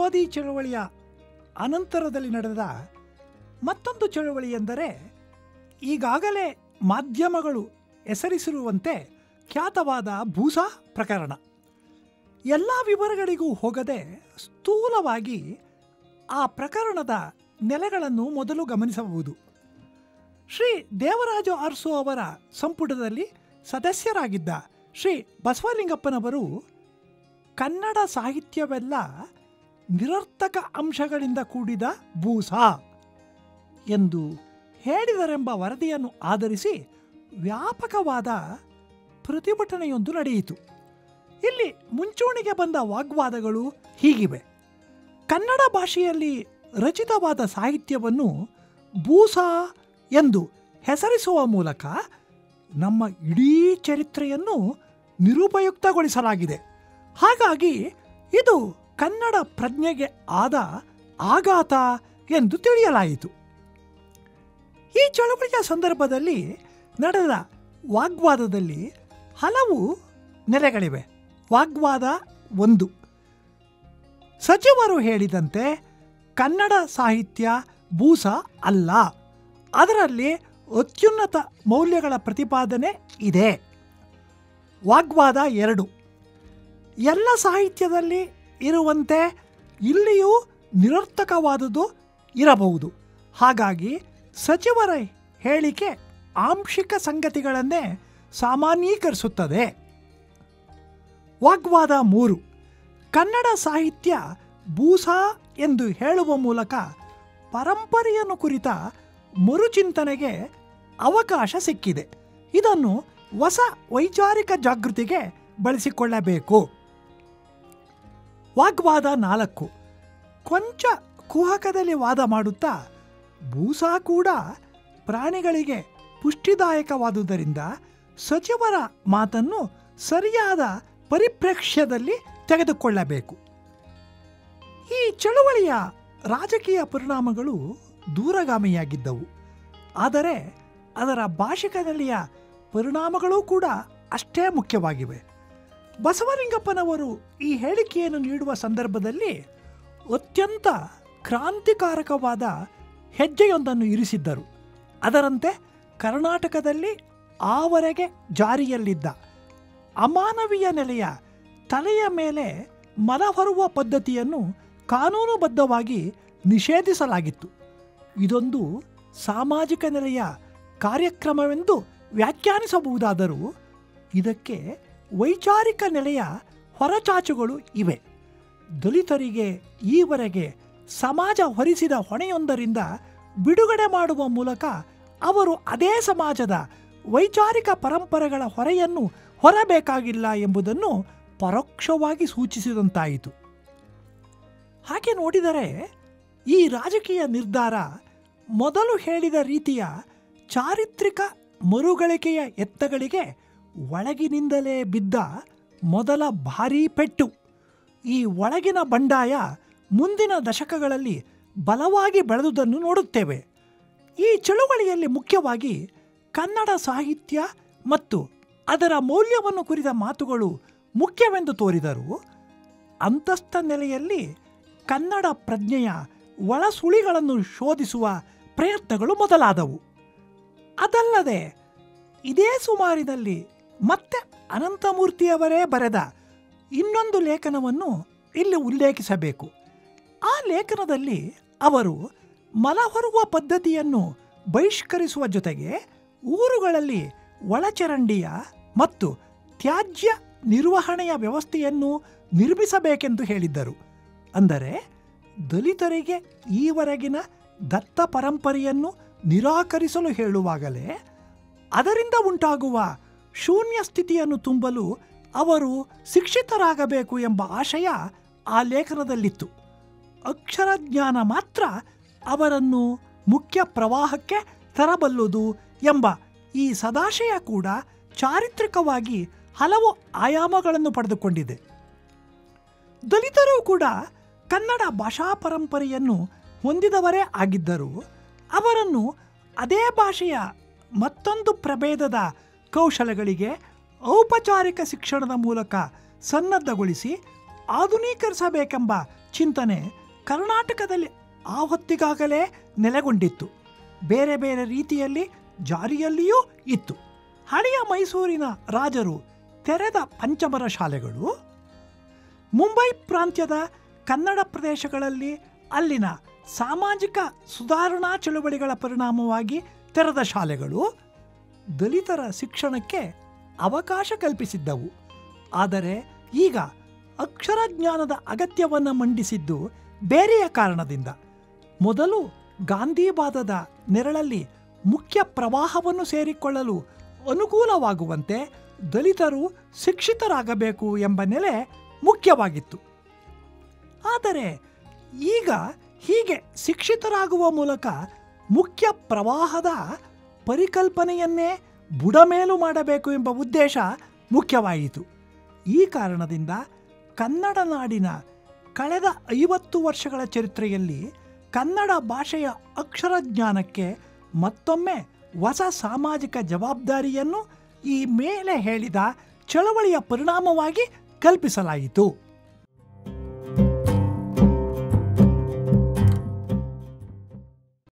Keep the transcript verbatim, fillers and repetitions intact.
ವಿರೋಧಿ ಚಳವಳಿಯ ಅನಂತರದಲ್ಲಿ ನಡೆದ ಮತ್ತೊಂದು ಚಳವಳಿ ಎಂದರೆ ಈಗಾಗಲೇ ಮಾಧ್ಯಮಗಳು ಹೆಸರಿಸಿರುವಂತೆ ಖ್ಯಾತವಾದ ಭೂಸಾ ಪ್ರಕರಣ. ಎಲ್ಲ ವಿವರಗಳಿಗೂ ಹೋಗದೆ ಸ್ಥೂಲವಾಗಿ ಆ ಪ್ರಕರಣದ ನೆಲೆಗಳನ್ನು ಮೊದಲು ಗಮನಿಸಬಹುದು. ಶ್ರೀ ದೇವರಾಜ ಅರಸು ಅವರ ಸಂಪುಟದಲ್ಲಿ ಸದಸ್ಯರಾಗಿದ್ದ ಶ್ರೀ ಬಸವಲಿಂಗಪ್ಪನವರು ಕನ್ನಡ ಸಾಹಿತ್ಯವೆಲ್ಲ ನಿರರ್ಥಕ ಅಂಶಗಳಿಂದ ಕೂಡಿದ ಭೂಸಾ ಎಂದು ಹೇಳಿದರೆಂಬ ವರದಿಯನ್ನು ಆಧರಿಸಿ ವ್ಯಾಪಕವಾದ ಪ್ರತಿಭಟನೆಯೊಂದು ನಡೆಯಿತು. ಇಲ್ಲಿ ಮುಂಚೂಣಿಗೆ ಬಂದ ವಾಗ್ವಾದಗಳು ಹೀಗಿವೆ. ಕನ್ನಡ ಭಾಷೆಯಲ್ಲಿ ರಚಿತವಾದ ಸಾಹಿತ್ಯವನ್ನು ಭೂಸಾ ಎಂದು ಹೆಸರಿಸುವ ಮೂಲಕ ನಮ್ಮ ಇಡೀ ಚರಿತ್ರೆಯನ್ನು ನಿರುಪಯುಕ್ತಗೊಳಿಸಲಾಗಿದೆ. ಹಾಗಾಗಿ ಇದು ಕನ್ನಡ ಪ್ರಜ್ಞೆಗೆ ಆದ ಆಘಾತ ಎಂದು ತಿಳಿಯಲಾಯಿತು. ಈ ಚಳವಳಿಯ ಸಂದರ್ಭದಲ್ಲಿ ನಡೆದ ವಾಗ್ವಾದದಲ್ಲಿ ಹಲವು ನೆಲೆಗಳಿವೆ. ವಾಗ್ವಾದ ಒಂದು, ಸಚಿವರು ಹೇಳಿದಂತೆ ಕನ್ನಡ ಸಾಹಿತ್ಯ ಭೂಸಾ ಅಲ್ಲ, ಅದರಲ್ಲಿ ಅತ್ಯುನ್ನತ ಮೌಲ್ಯಗಳ ಪ್ರತಿಪಾದನೆ ಇದೆ. ವಾಗ್ವಾದ ಎರಡು, ಎಲ್ಲ ಸಾಹಿತ್ಯದಲ್ಲಿ ಇರುವಂತೆ ಇಲ್ಲಿಯೂ ನಿರರ್ಥಕವಾದುದು ಇರಬಹುದು, ಹಾಗಾಗಿ ಸಚಿವರ ಹೇಳಿಕೆ ಆಂಶಿಕ ಸಂಗತಿಗಳನ್ನೇ ಸಾಮಾನ್ಯೀಕರಿಸುತ್ತದೆ. ವಾಗ್ವಾದ ಮೂರು, ಕನ್ನಡ ಸಾಹಿತ್ಯ ಭೂಸಾ ಎಂದು ಹೇಳುವ ಮೂಲಕ ಪರಂಪರೆಯನ್ನು ಕುರಿತ ಮರುಚಿಂತನೆಗೆ ಅವಕಾಶ ಸಿಕ್ಕಿದೆ. ಇದನ್ನು ಹೊಸ ವೈಚಾರಿಕ ಜಾಗೃತಿಗೆ ಬಳಸಿಕೊಳ್ಳಬೇಕು. ವಾಗ್ವಾದ ನಾಲ್ಕು, ಕೊಂಚ ಕುಹಕದಲ್ಲಿ ವಾದ ಮಾಡುತ್ತಾ ಭೂಸಾ ಕೂಡ ಪ್ರಾಣಿಗಳಿಗೆ ಪುಷ್ಟಿದಾಯಕವಾದುದರಿಂದ ಸಚಿವರ ಮಾತನ್ನು ಸರಿಯಾದ ಪರಿಪ್ರೇಕ್ಷ್ಯದಲ್ಲಿ ತೆಗೆದುಕೊಳ್ಳಬೇಕು. ಈ ಚಳುವಳಿಯ ರಾಜಕೀಯ ಪರಿಣಾಮಗಳು ದೂರಗಾಮಿಯಾಗಿದ್ದವು, ಆದರೆ ಅದರ ಭಾಷಿಕ ನೆಲೆಯ ಪರಿಣಾಮಗಳೂ ಕೂಡ ಅಷ್ಟೇ ಮುಖ್ಯವಾಗಿವೆ. ಬಸವಲಿಂಗಪ್ಪನವರು ಈ ಹೇಳಿಕೆಯನ್ನು ನೀಡುವ ಸಂದರ್ಭದಲ್ಲಿ ಅತ್ಯಂತ ಕ್ರಾಂತಿಕಾರಕವಾದ ಹೆಜ್ಜೆಯೊಂದನ್ನು ಇರಿಸಿದ್ದರು. ಅದರಂತೆ ಕರ್ನಾಟಕದಲ್ಲಿ ಆವರೆಗೆ ಜಾರಿಯಲ್ಲಿದ್ದ ಅಮಾನವೀಯ ನೆಲೆಯ ತಲೆಯ ಮೇಲೆ ಮಲ ಹೊರುವ ಪದ್ಧತಿಯನ್ನು ಕಾನೂನುಬದ್ಧವಾಗಿ ನಿಷೇಧಿಸಲಾಗಿತ್ತು. ಇದೊಂದು ಸಾಮಾಜಿಕ ನೆಲೆಯ ಕಾರ್ಯಕ್ರಮವೆಂದು ವ್ಯಾಖ್ಯಾನಿಸಬಹುದಾದರೂ ಇದಕ್ಕೆ ವೈಚಾರಿಕ ನೆಲೆಯ ಹೊರಚಾಚುಗಳು ಇವೆ. ದಲಿತರಿಗೆ ಈವರೆಗೆ ಸಮಾಜ ಹೊರಿಸಿದ ಹೊಣೆಯೊಂದರಿಂದ ಬಿಡುಗಡೆ ಮಾಡುವ ಮೂಲಕ ಅವರು ಅದೇ ಸಮಾಜದ ವೈಚಾರಿಕ ಪರಂಪರೆಗಳ ಹೊರೆಯನ್ನು ಹೊರಬೇಕಾಗಿಲ್ಲ ಎಂಬುದನ್ನು ಪರೋಕ್ಷವಾಗಿ ಸೂಚಿಸಿದಂತಾಯಿತು. ಹಾಗೆ ನೋಡಿದರೆ ಈ ರಾಜಕೀಯ ನಿರ್ಧಾರ ಮೊದಲು ಹೇಳಿದ ರೀತಿಯ ಚಾರಿತ್ರಿಕ ಮರುಗಳಿಕೆಯ ಎತ್ತಗಳಿಗೆ ಒಳಗಿನಿಂದಲೇ ಬಿದ್ದ ಮೊದಲ ಭಾರೀ ಪೆಟ್ಟು. ಈ ಒಳಗಿನ ಬಂಡಾಯ ಮುಂದಿನ ದಶಕಗಳಲ್ಲಿ ಬಲವಾಗಿ ಬೆಳೆದುದನ್ನು ನೋಡುತ್ತೇವೆ. ಈ ಚಳುವಳಿಯಲ್ಲಿ ಮುಖ್ಯವಾಗಿ ಕನ್ನಡ ಸಾಹಿತ್ಯ ಮತ್ತು ಅದರ ಮೌಲ್ಯವನ್ನು ಕುರಿತ ಮಾತುಗಳು ಮುಖ್ಯವೆಂದು ತೋರಿದರು. ಅಂತಸ್ಥ ನೆಲೆಯಲ್ಲಿ ಕನ್ನಡ ಪ್ರಜ್ಞೆಯ ಒಳಸುಳಿಗಳನ್ನು ಶೋಧಿಸುವ ಪ್ರಯತ್ನಗಳು ಮೊದಲಾದವು. ಅದಲ್ಲದೆ ಇದೇ ಸುಮಾರಿನಲ್ಲಿ ಮತ್ತೆ ಅನಂತಮೂರ್ತಿಯವರೇ ಬರೆದ ಇನ್ನೊಂದು ಲೇಖನವನ್ನು ಇಲ್ಲಿ ಉಲ್ಲೇಖಿಸಬೇಕು. ಆ ಲೇಖನದಲ್ಲಿ ಅವರು ಮಲಹೊರುವ ಪದ್ಧತಿಯನ್ನು ಬಹಿಷ್ಕರಿಸುವ ಜೊತೆಗೆ ಊರುಗಳಲ್ಲಿ ಒಳಚರಂಡಿಯ ಮತ್ತು ತ್ಯಾಜ್ಯ ನಿರ್ವಹಣೆಯ ವ್ಯವಸ್ಥೆಯನ್ನು ನಿರ್ಮಿಸಬೇಕೆಂದು ಹೇಳಿದ್ದರು. ಅಂದರೆ ದಲಿತರಿಗೆ ಈವರೆಗಿನ ದತ್ತ ಪರಂಪರೆಯನ್ನು ನಿರಾಕರಿಸಲು ಹೇಳುವಾಗಲೇ ಅದರಿಂದ ಉಂಟಾಗುವ ಶೂನ್ಯ ಸ್ಥಿತಿಯನ್ನು ತುಂಬಲು ಅವರು ಶಿಕ್ಷಿತರಾಗಬೇಕು ಎಂಬ ಆಶಯ ಆ ಲೇಖನದಲ್ಲಿತ್ತು. ಅಕ್ಷರ ಜ್ಞಾನ ಮಾತ್ರ ಅವರನ್ನು ಮುಖ್ಯ ಪ್ರವಾಹಕ್ಕೆ ತರಬಲ್ಲುದು ಎಂಬ ಈ ಸದಾಶಯ ಕೂಡ ಚಾರಿತ್ರಿಕವಾಗಿ ಹಲವು ಆಯಾಮಗಳನ್ನು ಪಡೆದುಕೊಂಡಿದೆ. ದಲಿತರೂ ಕೂಡ ಕನ್ನಡ ಭಾಷಾ ಪರಂಪರೆಯನ್ನು ಹೊಂದಿದವರೇ ಆಗಿದ್ದರೂ ಅವರನ್ನು ಅದೇ ಭಾಷೆಯ ಮತ್ತೊಂದು ಪ್ರಭೇದದ ಕೌಶಲಗಳಿಗೆ ಔಪಚಾರಿಕ ಶಿಕ್ಷಣದ ಮೂಲಕ ಸನ್ನದ್ಧಗೊಳಿಸಿ ಆಧುನೀಕರಿಸಬೇಕೆಂಬ ಚಿಂತನೆ ಕರ್ನಾಟಕದಲ್ಲಿ ಆ ಹೊತ್ತಿಗಾಗಲೇ ನೆಲೆಗೊಂಡಿತ್ತು. ಬೇರೆ ಬೇರೆ ರೀತಿಯಲ್ಲಿ ಜಾರಿಯಲ್ಲಿಯೂ ಇತ್ತು. ಹಳೆಯ ಮೈಸೂರಿನ ರಾಜರು ತೆರೆದ ಪಂಚಮರ ಶಾಲೆಗಳು, ಮುಂಬೈ ಪ್ರಾಂತ್ಯದ ಕನ್ನಡ ಪ್ರದೇಶಗಳಲ್ಲಿ ಅಲ್ಲಿನ ಸಾಮಾಜಿಕ ಸುಧಾರಣಾ ಚಳುವಳಿಗಳ ಪರಿಣಾಮವಾಗಿ ತೆರೆದ ಶಾಲೆಗಳು ದಲಿತರ ಶಿಕ್ಷಣಕ್ಕೆ ಅವಕಾಶ ಕಲ್ಪಿಸಿದ್ದವು. ಆದರೆ ಈಗ ಅಕ್ಷರಜ್ಞಾನದ ಅಗತ್ಯವನ್ನು ಮಂಡಿಸಿದ್ದು ಬೇರೆಯ ಕಾರಣದಿಂದ. ಮೊದಲು ಗಾಂಧಿವಾದದ ನೆರಳಲ್ಲಿ ಮುಖ್ಯ ಪ್ರವಾಹವನ್ನು ಸೇರಿಕೊಳ್ಳಲು ಅನುಕೂಲವಾಗುವಂತೆ ದಲಿತರು ಶಿಕ್ಷಿತರಾಗಬೇಕು ಎಂಬ ನೆಲೆ ಮುಖ್ಯವಾಗಿತ್ತು. ಆದರೆ ಈಗ ಹೀಗೆ ಶಿಕ್ಷಿತರಾಗುವ ಮೂಲಕ ಮುಖ್ಯ ಪ್ರವಾಹದ ಪರಿಕಲ್ಪನೆಯನ್ನೇ ಬುಡಮೇಲು ಮಾಡಬೇಕು ಎಂಬ ಉದ್ದೇಶ ಮುಖ್ಯವಾಯಿತು. ಈ ಕಾರಣದಿಂದ ಕನ್ನಡ ನಾಡಿನ ಕಳೆದ ಐವತ್ತು ವರ್ಷಗಳ ಚರಿತ್ರೆಯಲ್ಲಿ ಕನ್ನಡ ಭಾಷೆಯ ಅಕ್ಷರಜ್ಞಾನಕ್ಕೆ ಮತ್ತೊಮ್ಮೆ ಹೊಸ ಸಾಮಾಜಿಕ ಜವಾಬ್ದಾರಿಯನ್ನು ಈ ಮೇಲೆ ಹೇಳಿದ ಚಳವಳಿಯ ಪರಿಣಾಮವಾಗಿ ಕಲ್ಪಿಸಲಾಯಿತು.